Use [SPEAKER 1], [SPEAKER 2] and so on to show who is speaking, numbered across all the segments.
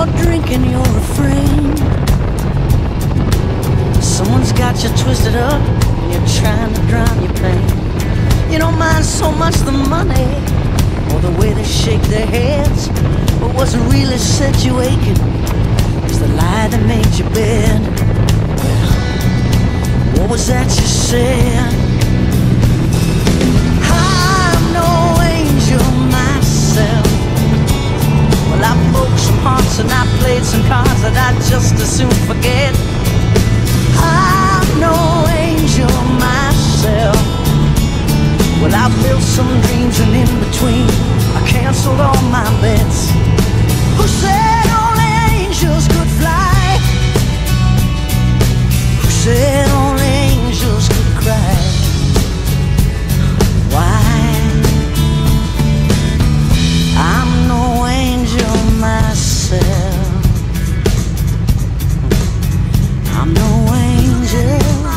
[SPEAKER 1] you're drinking your refrain. Someone's got you twisted up and you're trying to drown your pain. You don't mind so much the money or the way they shake their heads, but what's really set you aching is the lie that made you bed. Well, what was that you said? I'm no angel myself. Well, I broke some hearts and I played some cards that I'd just as soon forget. I'm no angel myself. Well, I built some dreams and in between I canceled all my bets. Who said only angels could fly? Who said only angels could cry? Why? I'm no angel myself. I'm no angel.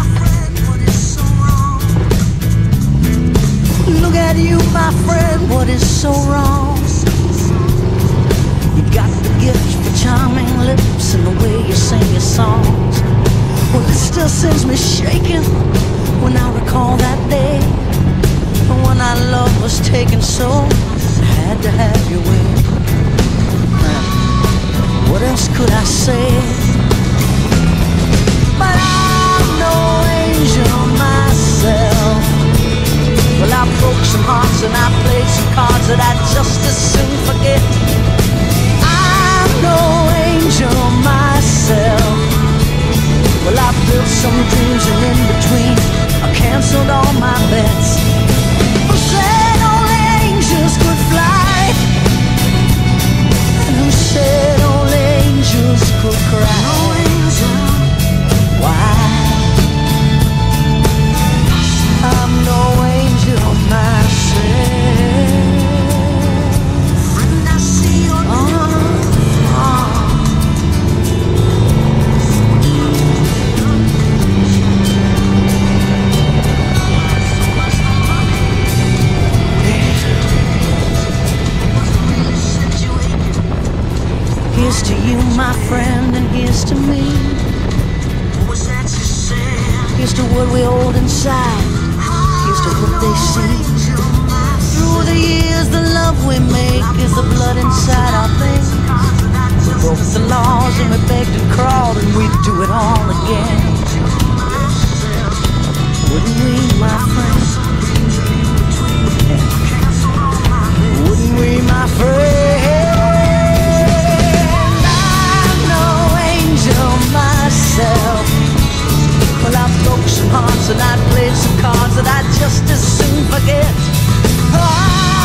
[SPEAKER 1] Look at you, my friend, what is so wrong? You got the gift for charming lips and the way you sing your songs. Well, it still sends me shaking when I recall that day when our love was taken so I had to have your way. What else could I say? But I'm no angel myself. Well, I broke some hearts and I played some cards that I'd just as soon forget. I'm no angel myself. Well, I built some dreams and in between I canceled all my bets. Who said only angels could fly? And who said only angels could cry? No angel. Why? I'm no angel myself. And I see your Here's to you, my friend, and here's to me. Here's to what we hold inside. Here's to what they see. Through the years, the love we make is the blood inside our veins. We broke the laws and we begged and crawled, and we'd do it all again. Wouldn't we, my friend? Wouldn't we, my friend? I'm no angel myself. Well, I broke some hearts and I played some cards that I'd just as soon forget.